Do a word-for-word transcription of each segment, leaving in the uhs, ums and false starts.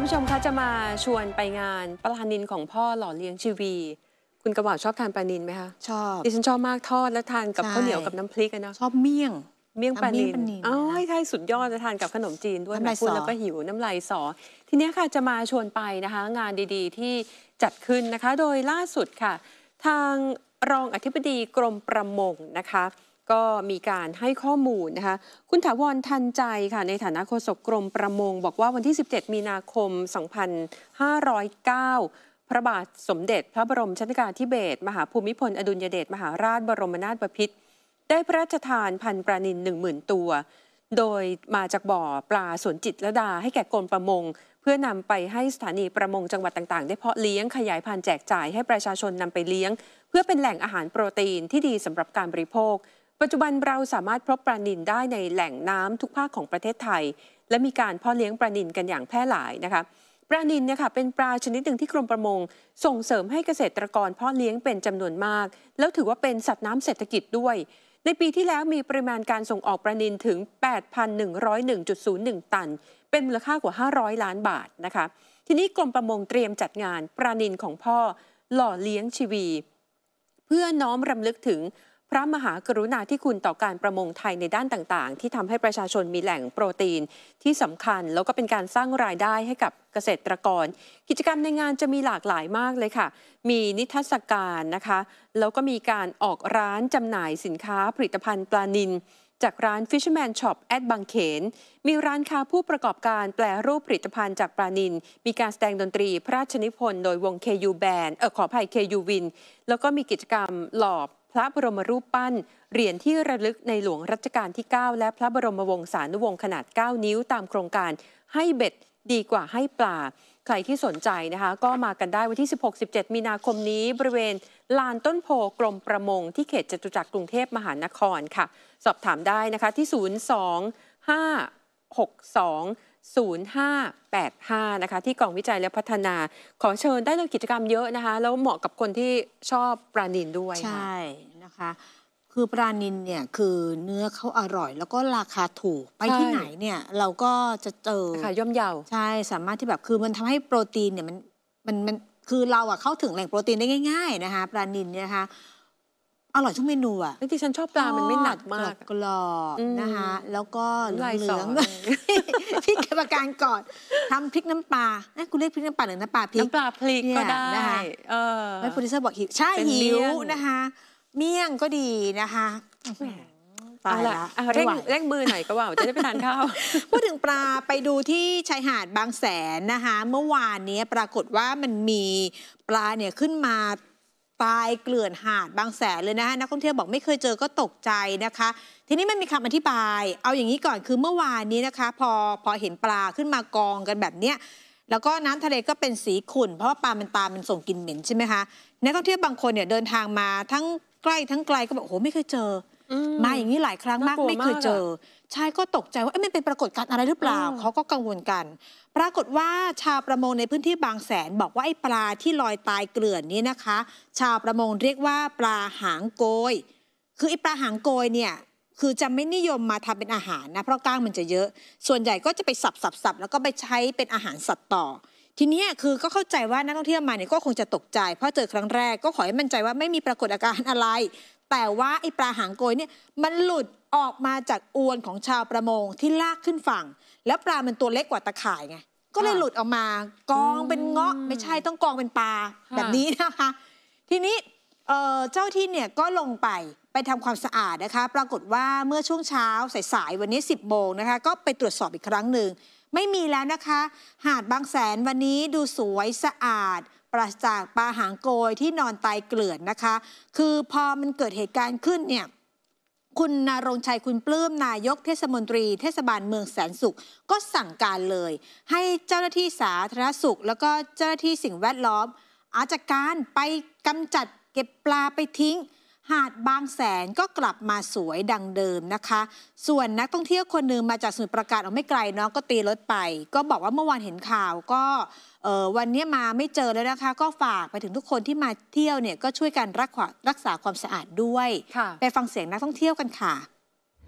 ผู้ชมคะจะมาชวนไปงานปลานิลของพ่อหล่อเลี้ยงชีวีคุณกระบอกชอบทานปลานิลไหมคะชอบดิฉันชอบมากทอดแล้วทานกับข้าวเหนียวกับน้ำพริกนะชอบเมี่ยงเมี่ยงปลานิลอ๋อใช่สุดยอดจะทานกับขนมจีนด้วยแบบพูดแล้วก็หิวน้ำลายสอทีนี้ค่ะจะมาชวนไปนะคะงานดีๆที่จัดขึ้นนะคะโดยล่าสุดค่ะทางรองอธิบดีกรมประมงนะคะก็มีการให้ข้อมูลนะคะคุณถาวรทันใจค่ะในฐานะโฆษกกรมประมงบอกว่าวันที่สิบเจ็ดมีนาคมสองพันห้าร้อยเก้าพระบาทสมเด็จพระบรมชนกาธิเบศรมหาภูมิพลอดุลยเดชมหาราชบรมนาถบพิตรได้พระราชทานพันธุ์ปลานิลหนึ่งหมื่นตัวโดยมาจากบ่อปลาสวนจิตรลดาให้แก่กรมประมงเพื่อนำไปให้สถานีประมงจังหวัดต่างๆได้เพาะเลี้ยงขยายพันธุ์แจกจ่ายให้ประชาชนนำไปเลี้ยงเพื่อเป็นแหล่งอาหารโปรตีนที่ดีสำหรับการบริโภคปัจจุบันเราสามารถพบปลานิลได้ในแหล่งน้ำทุกภาคของประเทศไทยและมีการเพาะเลี้ยงปลานิลกันอย่างแพร่หลายนะคะปลานิลเนี่ยค่ะเป็นปลาชนิดหนึ่งที่กรมประมงส่งเสริมให้เกษตรกรเพาะเลี้ยงเป็นจำนวนมากแล้วถือว่าเป็นสัตว์น้ำเศรษฐกิจด้วยในปีที่แล้วมีปริมาณการส่งออกปลานิลถึง แปดพันหนึ่งร้อยเอ็ดจุดศูนย์หนึ่ง ตันเป็นมูลค่ากว่าห้าร้อยล้านบาทนะคะทีนี้กรมประมงเตรียมจัดงานปลานิลของพ่อหล่อเลี้ยงชีวีเพื่อน้อมรำลึกถึงพระมหากรุณาธิคุณต่อการประมงไทยในด้านต่างๆที่ทำให้ประชาชนมีแหล่งโปรตีนที่สำคัญแล้วก็เป็นการสร้างรายได้ให้กับเกษตรกรกิจกรรมในงานจะมีหลากหลายมากเลยค่ะมีนิทรรศการนะคะแล้วก็มีการออกร้านจำหน่ายสินค้าผลิตภัณฑ์ปลานิลจากร้าน Fisherman Shop แอดบางเขนมีร้านค้าผู้ประกอบการแปลรูปผลิตภัณฑ์จากปลานิลมีการแสดงดนตรีพระราชนิพนธ์โดยวง เค ยู Band เออขออภัย เค ยู Win แล้วก็มีกิจกรรมหล่อพระบรมรูปปั้นเหรียญที่ระลึกในหลวงรัชกาลที่เก้าและพระบรมวงศานุวงศ์ขนาดเก้านิ้วตามโครงการให้เบ็ดดีกว่าให้ปลาใครที่สนใจนะคะก็มากันได้วันที่ สิบหก สิบเจ็ด มีนาคมนี้บริเวณลานต้นโพกรมประมงที่เขตจตุจักรกรุงเทพมหานครค่ะสอบถามได้นะคะที่ ศูนย์ สอง ห้า หก สอง ศูนย์ ห้า แปด ห้า นะคะที่กองวิจัยและพัฒนาขอเชิญได้เลยกิจกรรมเยอะนะคะแล้วเหมาะกับคนที่ชอบปลานิลด้วยใช่นะคะคือปลานิลเนี่ยคือเนื้อเขาอร่อยแล้วก็ราคาถูกไปที่ไหนเนี่ยเราก็จะเจอราคาย่อมเยาใช่สามารถที่แบบคือมันทำให้โปรตีนเนี่ยมันมันมันคือเราอะเข้าถึงแหล่งโปรตีนได้ง่ายๆนะคะปลานิลเนี่ยนะคะอร่อยทุกเมนูอะที่ฉันชอบปลามันไม่หนักมากกรอบนะคะแล้วก็เหลืองๆพี่กรรมการก่อนทำพริกน้ำปลาคุณเรียกพริกน้ำปลาหรือน้ำปลาพริกน้ำปลาพริกก็ได้นะคะไม่โปรดิวเซอร์บอกหิวใช่หิวนะคะเมี่ยงก็ดีนะคะตายละเร่งเร่งมือหน่อยก็ว่าจะได้ไปทานข้าวพูดถึงปลาไปดูที่ชายหาดบางแสนนะคะเมื่อวานนี้ปรากฏว่ามันมีปลาเนี่ยขึ้นมาตายเกลื่อนหาดบางแสนเลยนะคะนักท่องเที่ยวบอกไม่เคยเจอก็ตกใจนะคะทีนี้มันมีคำอธิบายเอาอย่างนี้ก่อนคือเมื่อวานนี้นะคะพอพอเห็นปลาขึ้นมากองกันแบบเนี้ยแล้วก็น้ำทะเลก็เป็นสีขุ่นเพราะว่าปลามันตามันส่งกลิ่นเหม็นใช่ไหมคะนักท่องเที่ยวบางคนเนี่ยเดินทางมาทั้งใกล้ทั้งไกลก็บอกโอ้โหไม่เคยเจอมาอย่างนี้หลายครั้งมากไม่เคยเจอชายก็ตกใจว่ามันเป็นปรากฏการณ์อะไรหรือเปล่าเขาก็กังวลกันปรากฏว่าชาวประมงในพื้นที่บางแสนบอกว่าไอ้ปลาที่ลอยตายเกลื่อนนี้นะคะชาวประมงเรียกว่าปลาหางโกยคือไอ้ปลาหางโกยเนี่ยคือจะไม่นิยมมาทำเป็นอาหารนะเพราะก้างมันจะเยอะส่วนใหญ่ก็จะไปสับสับสับแล้วก็ไปใช้เป็นอาหารสัตว์ต่อทีนี้คือก็เข้าใจว่านักท่องเที่ยวมาเนี่ยก็คงจะตกใจเพราะเจอครั้งแรกก็ขอให้มั่นใจว่าไม่มีปรากฏอาการอะไรแต่ว่าไอ้ปลาหางโกยเนี่ยมันหลุดออกมาจากอวนของชาวประมงที่ลากขึ้นฝั่งแล้วปลามันตัวเล็กกว่าตะข่ายไงก็เลยหลุดออกมากองเป็นเงาะไม่ใช่ต้องกองเป็นปลาแบบนี้นะคะทีนี้เจ้าที่เนี่ยก็ลงไปไปทำความสะอาดนะคะปรากฏว่าเมื่อช่วงเช้าสายๆวันนี้สิบโมงนะคะก็ไปตรวจสอบอีกครั้งหนึ่งไม่มีแล้วนะคะหาดบางแสนวันนี้ดูสวยสะอาดปราศจากปลาหางโกยที่นอนตายเกลื่อนนะคะคือพอมันเกิดเหตุการณ์ขึ้นเนี่ยคุณณรงค์ชัยคุณปลื้มนายกเทศมนตรีเทศบาลเมืองแสนสุขก็สั่งการเลยให้เจ้าหน้าที่สาธารณสุขแล้วก็เจ้าหน้าที่สิ่งแวดล้อมอาจัดการไปกำจัดเก็บปลาไปทิ้งหาดบางแสนก็กลับมาสวยดังเดิมนะคะส่วนนักท่องเที่ยวคนหนึ่งมาจากสมุทรปราการเอาไม่ไกลเนาะก็ตีรถไปก็บอกว่าเมื่อวานเห็นข่าวก็วันนี้มาไม่เจอแล้วนะคะก็ฝากไปถึงทุกคนที่มาเที่ยวเนี่ยก็ช่วยกันรักษารักษาความสะอาดด้วยไปฟังเสียงนักท่องเที่ยวกันค่ะ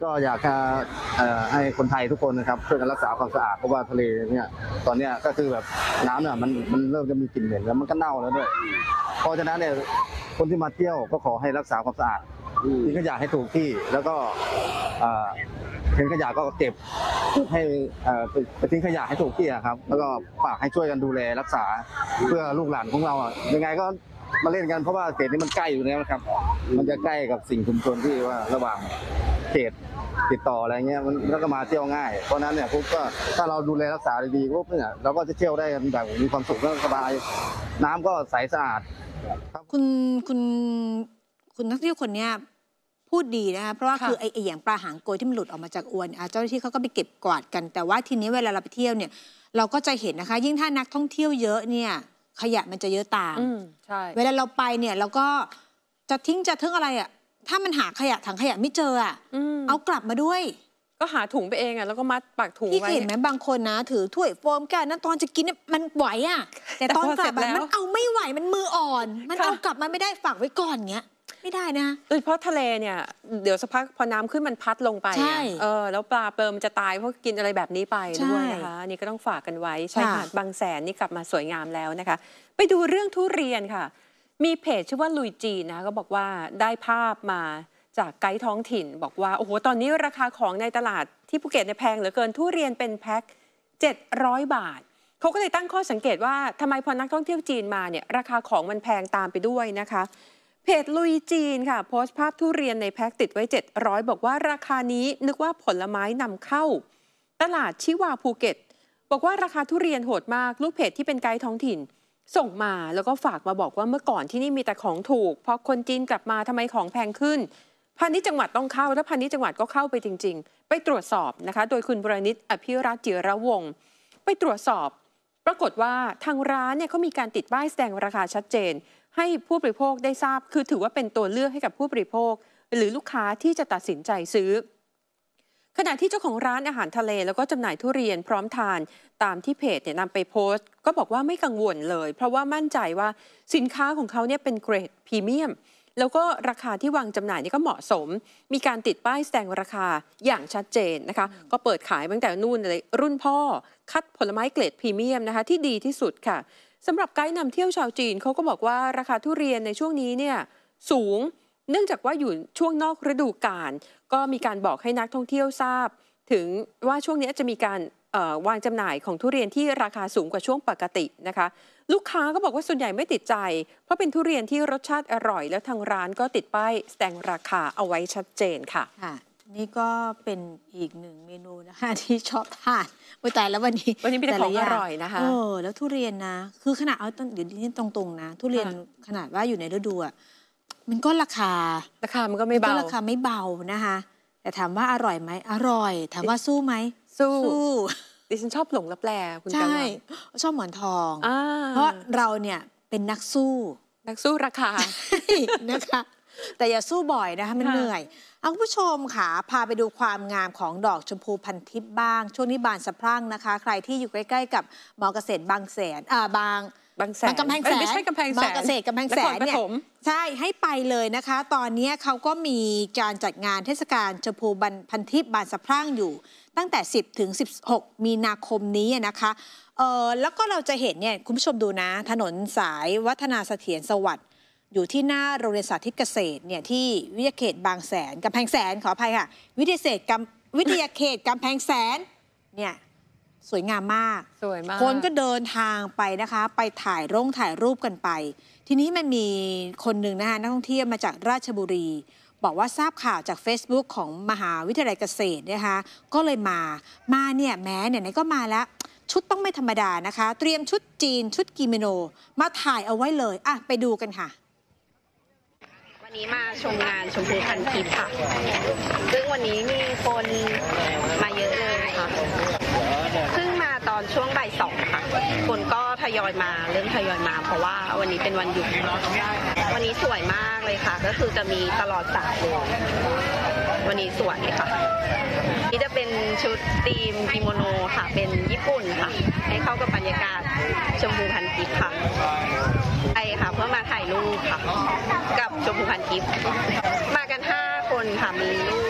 ก็อยากจะให้คนไทยทุกคนนะครับช่วยกันรักษาความสะอาดเพราะว่าทะเลเนี่ยตอนนี้ก็คือแบบน้ำเนี่ยมันมันเริ่มจะมีกลิ่นเหม็นแล้วมันก็เน่าแล้วด้วยเพราะฉะนั้นเนี่ยคนที่มาเที่ยวก็ขอให้รักษาความสะอาดทิ้งขยะให้ถูกที่แล้วก็ทิ้งขยะก็เก็บให้ไปทิ้งขยะให้ถูกที่ครับแล้วก็ฝากให้ช่วยกันดูแลรักษาเพื่อลูกหลานของเรายังไงก็มาเล่นกันเพราะว่าเขตนี้มันใกล้อยู่แล้วนะครับมันจะใกล้กับสิ่งชุมชนที่ว่าระหว่างเขตติดต่ออะไรเงี้ยมันก็มาเที่ยวง่ายเพราะนั้นเนี่ยพวกก็ถ้าเราดูแลรักษาดีๆพวกเนี่ยเราก็จะเที่ยวได้กันแบบมีความสุขและสบายน้ำก็ใสสะอาดคุณคุณคุณนักเที่ยวคนเนี้ยพูดดีนะคะเพราะว่าคือไอ้อย่างปลาหางโกยที่มันหลุดออกมาจากอวนเจ้าหน้าที่เขาก็ไปเก็บกวาดกันแต่ว่าทีนี้เวลาเราไปเที่ยวเนี่ยเราก็จะเห็นนะคะยิ่งถ้านักท่องเที่ยวเยอะเนี่ยขยะมันจะเยอะตามใช่เวลาเราไปเนี่ยเราก็จะทิ้งจะทิ้งอะไรอ่ะถ้ามันหาขยะถังขยะไม่เจออ่ะเอากลับมาด้วยก็หาถุงไปเองอ่ะแล้วก็มัดปากถุงไว้พี่เห็นไหมบางคนนะถือถ้วยโฟมแก้วนั้นตอนจะกินมันไหวอ่ะแต่ตอนกลับมันเอาไม่ไหวมันมืออ่อนมันเอากลับมาไม่ได้ฝากไว้ก่อนเงี้ยไม่ได้นะโดยเฉพาะทะเลเนี่ยเดี๋ยวสักพักพอน้ำขึ้นมันพัดลงไปเออแล้วปลาเปิมจะตายเพราะกินอะไรแบบนี้ไปด้วยนะคะนี่ก็ต้องฝากกันไว้ชายหาดบางแสนนี่กลับมาสวยงามแล้วนะคะไปดูเรื่องทุเรียนค่ะมีเพจชื่อว่าลุยจีนนะก็บอกว่าได้ภาพมาจากไกด์ท้องถิ่นบอกว่าโอ้โหตอนนี้ราคาของในตลาดที่ภูเก็ตเนี่ยแพงเหลือเกินทุเรียนเป็นแพ็คเจ็ดร้อยบาทเขาก็เลยตั้งข้อสังเกตว่าทำไมพอนักท่องเที่ยวจีนมาเนี่ยราคาของมันแพงตามไปด้วยนะคะเพจลุยจีนค่ะโพสต์ภาพทุเรียนในแพ็คติดไว้เจ็ดร้อยบอกว่าราคานี้นึกว่าผลไม้นำเข้าตลาดชิวาภูเก็ตบอกว่าราคาทุเรียนโหดมากลูกเพจที่เป็นไกด์ท้องถิ่นส่งมาแล้วก็ฝากมาบอกว่าเมื่อก่อนที่นี่มีแต่ของถูกพอคนจีนกลับมาทำไมของแพงขึ้นพาณิชย์จังหวัดต้องเข้าและพาณิชย์จังหวัดก็เข้าไปจริงๆไปตรวจสอบนะคะโดยคุณบรณิตอภิรัตน์จิระวงศ์ไปตรวจสอบปรากฏว่าทางร้านเนี่ยเขามีการติดป้ายแสดงราคาชัดเจนให้ผู้บริโภคได้ทราบคือถือว่าเป็นตัวเลือกให้กับผู้บริโภคหรือลูกค้าที่จะตัดสินใจซื้อขณะที่เจ้าของร้านอาหารทะเลแล้วก็จำหน่ายทุเรียนพร้อมทานตามที่เพจเนี่ยนำไปโพสต์ก็บอกว่าไม่กังวลเลยเพราะว่ามั่นใจว่าสินค้าของเขาเนี่ยเป็นเกรดพรีเมียมแล้วก็ราคาที่วางจำหน่ายนี่ก็เหมาะสมมีการติดป้ายแสดงราคาอย่างชัดเจนนะคะก็เปิดขายตั้งแต่นู่นเลยรุ่นพ่อคัดผลไม้เกรดพรีเมียมนะคะที่ดีที่สุดค่ะสำหรับไกด์นำเที่ยวชาวจีนเขาก็บอกว่าราคาทุเรียนในช่วงนี้เนี่ยสูงเนื่องจากว่าอยู่ช่วงนอกฤดูกาลก็มีการบอกให้นักท่องเที่ยวทราบถึงว่าช่วงนี้จะมีการวางจำหน่ายของทุเรียนที่ราคาสูงกว่าช่วงปกตินะคะลูกค้าก็บอกว่าส่วนใหญ่ไม่ติดใจเพราะเป็นทุเรียนที่รสชาติอร่อยแล้วทางร้านก็ติดป้ายแสดงราคาเอาไว้ชัดเจนค่ะค่ะนี่ก็เป็นอีกหนึ่งเมนูนะคะที่ชอบทานโอ้ยตายแล้ววันนี้วันนี้มีแต่ของอร่อยนะคะเออแล้วทุเรียนนะคือขนาดเอาต้นเดี๋ยวนี้ตรงๆนะทุเรียนขนาดว่าอยู่ในฤดูอ่ะมันก็ราคาราคามันก็ไม่เบาราคาไม่เบานะคะแต่ถามว่าอร่อยไหมอร่อยถามว่าสู้ไหมสู้ดิฉันชอบหลงลับแลคุณใช่ชอบหมอนทองเพราะเราเนี่ยเป็นนักสู้นักสู้ราคานะคะแต่อย่าสู้บ่อยนะคะมันเหนื่อยเอาคุณผู้ชมค่ะพาไปดูความงามของดอกชมพูพันทิพย์บ้างช่วงนี้บานสะพรั่งนะคะใครที่อยู่ใกล้ๆกับมอเกษตรบางแสนอ่าบางบางแสนกำแพงแสนไม่ใช่กำแพงแสนมอเกษตรกำแพงแสนเนี่ยใช่ให้ไปเลยนะคะตอนนี้เขาก็มีการจัดงานเทศกาลชมพูพันทิพย์บานสะพรั่งอยู่ตั้งแต่สิบถึงสิบหกมีนาคมนี้นะคะเออแล้วก็เราจะเห็นเนี่ยคุณผู้ชมดูนะถนนสายวัฒนาเสถียรสวัสดิ์อยู่ที่หน้าโรงเรียนสาธิตเกษตรเนี่ยที่วิทยาเขตบางแสนกำแพงแสนขออภัยค่ะวิทยาเขตกำวิทยาเขตกำแพงแสนเนี่ยสวยงามมากสวยมากคนก็เดินทางไปนะคะไปถ่ายร่งถ่ายรูปกันไปทีนี้มันมีคนหนึ่งนะคะนักท่องเที่ยวมาจากราชบุรีบอกว่าทราบข่าวจาก Facebook ของมหาวิทยาลัยเกษตรนะคะก็เลยมามาเนี่ยแม้เนี่ยก็มาแล้วชุดต้องไม่ธรรมดานะคะเตรียมชุดจีนชุดกิโมโนมาถ่ายเอาไว้เลยอ่ะไปดูกันค่ะวันนี้มาชมงานชมพูพันทิพย์ค่ะซึ่งวันนี้มีคนมาเยอะเลยค่ะซึ่งมาตอนช่วงบ่ายสองค่ะคนก็ทยอยมาเริ่มทยอยมาเพราะว่าวันนี้เป็นวันหยุดวันนี้สวยมากเลยค่ะก็คือจะมีตลอดสายเลยวันนี้สวยค่ะนี่จะเป็นชุดธีมกิโมโนค่ะเป็นญี่ปุ่นค่ะให้เข้ากับบรรยากาศชมพูพันทิพย์ค่ะไปค่ะเพื่อมาถ่ายรูปค่ะกับชมพูพันทิพย์มากันห้าคนค่ะมีลูกแล้วก็มี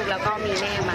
นี้แม่มา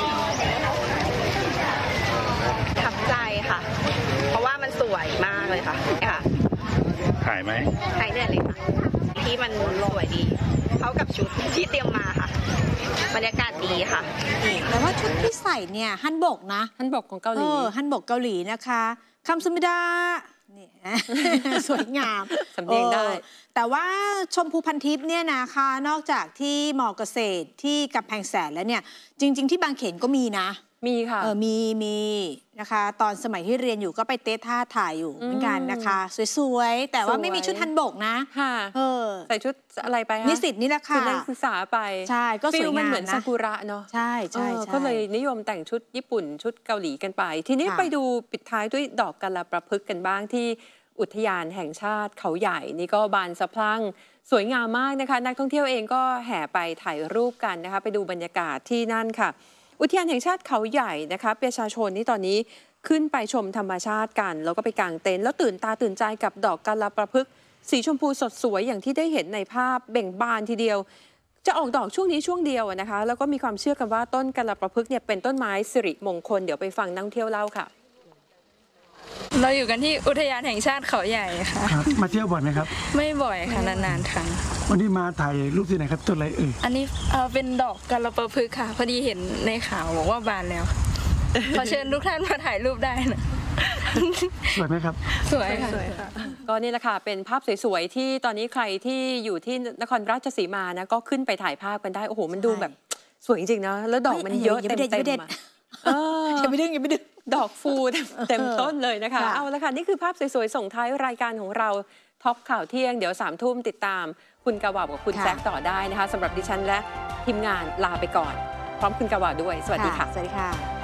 ทับใจค่ะ เพราะว่ามันสวยมากเลยค่ะค่ะถ่ายไหมถ่ายเนี่ยเลยค่ะที่มันสวยดีเข้ากับชุดที่เตรียมมาค่ะบรรยากาศดีค่ะแต่ว่าชุดที่ใส่เนี่ยฮันบกนะฮันบกของเกาหลีฮันบกเกาหลีนะคะคำสมิดานี่สวยงามสำเนียงได้แต่ว่าชมพูพันทิพย์เนี่ยนะคะนอกจากที่มอเกษตรที่กำแพงแสนแล้วเนี่ยจริงๆที่บางเขนก็มีนะมีค่ะเออมีมีนะคะตอนสมัยที่เรียนอยู่ก็ไปเต้ท่าถ่ายอยู่เหมือนกันนะคะสวยๆแต่ว่าไม่มีชุดฮันบกนะค่ะเออใส่ชุดอะไรไปคะนิสิตนี่แหละค่ะนักศึกษาไปใช่ก็สวยงามนะมันเหมือนซากุระเนาะใช่ใช่ก็เลยนิยมแต่งชุดญี่ปุ่นชุดเกาหลีกันไปทีนี้ไปดูปิดท้ายด้วยดอกกัลประพฤกษ์กันบ้างที่อุทยานแห่งชาติเขาใหญ่นี่ก็บานสะพรั่งสวยงามมากนะคะนักท่องเที่ยวเองก็แห่ไปถ่ายรูปกันนะคะไปดูบรรยากาศที่นั่นค่ะอุทยานแห่งชาติเขาใหญ่นะคะประชาชนนี่ตอนนี้ขึ้นไปชมธรรมชาติกันแล้วก็ไปกางเต็นท์แล้วตื่นตาตื่นใจกับดอกกัลประพฤกษ์สีชมพูสดสวยอย่างที่ได้เห็นในภาพเบ่งบานทีเดียวจะออกดอกช่วงนี้ช่วงเดียวนะคะแล้วก็มีความเชื่อกันว่าต้นกัลประพฤกษ์เนี่ยเป็นต้นไม้สิริมงคลเดี๋ยวไปฟังนักท่องเที่ยวเล่าค่ะเราอยู่กันที่อุทยานแห่งชาติเขาใหญ่ค่ะมาเที่ยวบ่อยไหมครับไม่บ่อยค่ะนานๆครั้งวันนี้มาถ่ายรูปที่ไหนครับต้นอะไรเอ่ยอันนี้เออเป็นดอกกัลประพฤกษ์ค่ะพอดีเห็นในข่าวบอกว่าบานแล้วขอเชิญทุกท่านมาถ่ายรูปได้นะสวยไหมครับสวยค่ะก็นี่แหละค่ะเป็นภาพสวยๆที่ตอนนี้ใครที่อยู่ที่นครราชสีมานะก็ขึ้นไปถ่ายภาพกันได้โอ้โหมันดูแบบสวยจริงๆนะแล้วดอกมันเยอะเต็มๆอย่าไปดึงอย่าไปดึงดอกฟูเต็มต้นเลยนะคะเอาละค่ะนี่คือภาพสวยๆส่งท้ายรายการของเราท็อปข่าวเที่ยงเดี๋ยวสามทุ่มติดตามคุณกวาดกับคุณแซคต่อได้นะคะสำหรับดิฉันและทีมงานลาไปก่อนพร้อมคุณกวาดด้วยสวัสดีค่ะสวัสดีค่ะ